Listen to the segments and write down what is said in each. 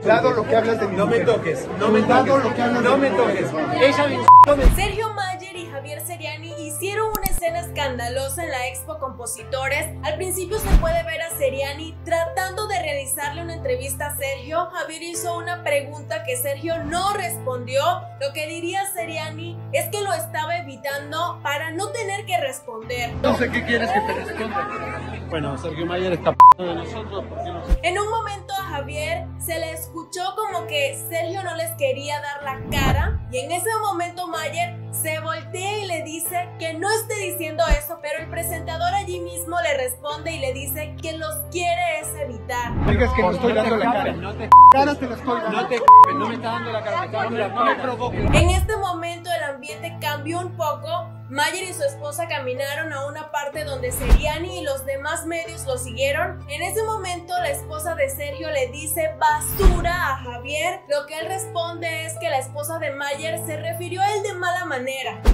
Dado lo que hablas de mi mujer. No me toques. Ella me insultó. Sergio Mayer y Javier Seriani hicieron una escena escandalosa en la Expo Compositores. Al principio se puede ver a Seriani tratando de realizarle una entrevista a Sergio. Javier hizo una pregunta que Sergio no respondió. Lo que diría Seriani es que lo estaba evitando para no tener que responder. No sé qué quieres que te responda. Bueno, Sergio Mayer está de nosotros. ¿Por qué no? En un momento a Javier se le escuchó como que Sergio no les quería dar la cara, y en ese momento Mayer se voltea y le dice que no esté diciendo eso, pero el presentador allí mismo le responde y le dice que los quiere es evitar. Digas que no estoy dando la cara. No te Cara te la estoy dando. no me está dando la cara, me está dando la cara. No me provoques. En este momento el ambiente cambió un poco. Mayer y su esposa caminaron a una parte donde Seriani y los demás medios lo siguieron. En ese momento la esposa de Sergio le dice basura a Javier. Lo que él responde es que la esposa de Mayer se refirió a él de mala manera.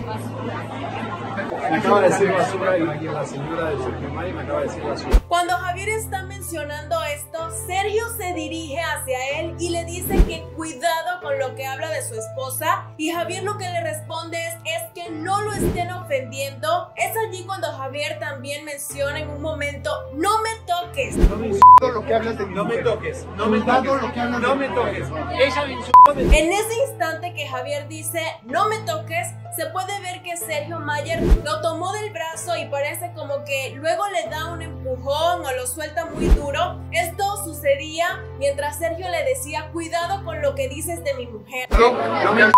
Me acaba de decir basura y la señora de Sergio Mayer me acaba de decir basura. Cuando Javier está mencionando esto, Sergio se dirige hacia él y le dice que cuidado con lo que habla de su esposa, y Javier lo que le responde es que no lo estén ofendiendo. Es allí cuando Javier también menciona en un momento: no me toques. No me Todo lo que hablas de mi No me mujer. toques. Dado lo que hablas de No mi me mujer. toques. Ella me insultó. En ese instante que Javier dice no me toques, se puede ver que Sergio Mayer lo tomó del brazo y parece como que luego le da un empujón o lo suelta muy duro. Esto sucedía mientras Sergio le decía cuidado con lo que dices de mi mujer. No me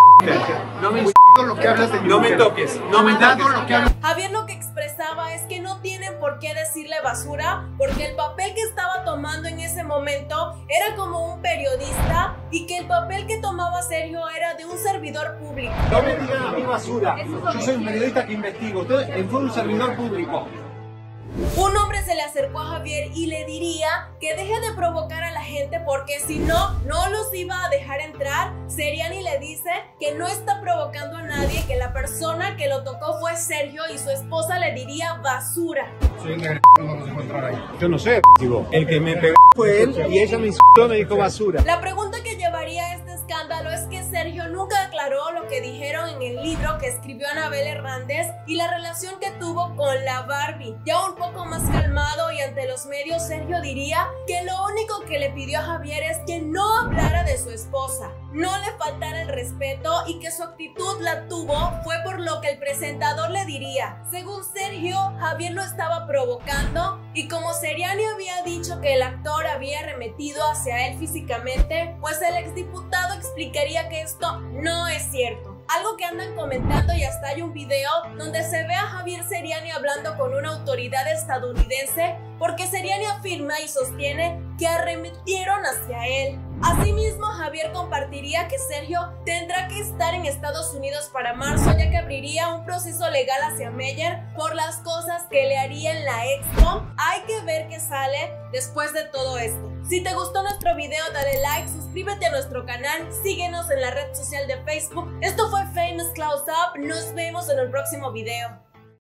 Todo lo que hablas de mi mujer. toques. Dado lo que hablas. Javier lo que expresaba es que no tienen por qué decirle basura, porque el papel que estaba tomando en ese momento era como un periodista, y que el papel que tomaba Sergio era de un servidor público. No me digan a mí basura. Yo soy un periodista que investigo. Usted fue un servidor público. Un hombre se le acercó a Javier y le diría que deje de provocar a la gente porque si no, no los iba a dejar entrar. Seriani le dice que no está provocando a nadie, que la persona que lo tocó fue Sergio y su esposa le diría basura. Soy un no vamos a encontrar ahí. Yo no sé, digo. El que me pegó fue él y ella me insultó, me dijo basura. La pregunta que llevaría a este escándalo es que Sergio nunca aclaró lo que dijeron en el libro que escribió Anabel Hernández y la relación que tuvo con la Barbie. Ya un poco más calmado y ante los medios, Sergio diría que lo único que le pidió a Javier es que no hablara de su esposa, no le faltara el respeto, y que su actitud la tuvo fue por lo que el presentador le diría. Según Sergio, Javier lo estaba provocando, y como Seriani había dicho que el actor había arremetido hacia él físicamente, pues el exdiputado explicaría que esto no es cierto. Algo que andan comentando, y hasta hay un video donde se ve a Javier Seriani hablando con una autoridad estadounidense, porque Seriani afirma y sostiene que arremetieron hacia él. Asimismo, Javier compartiría que Sergio tendrá que estar en Estados Unidos para marzo, ya que abriría un proceso legal hacia Mayer por las cosas que le haría en la Expo. Hay que ver qué sale después de todo esto. Si te gustó nuestro video, dale like, suscríbete a nuestro canal, síguenos en la red social de Facebook. Esto fue Famous Close Up, nos vemos en el próximo video.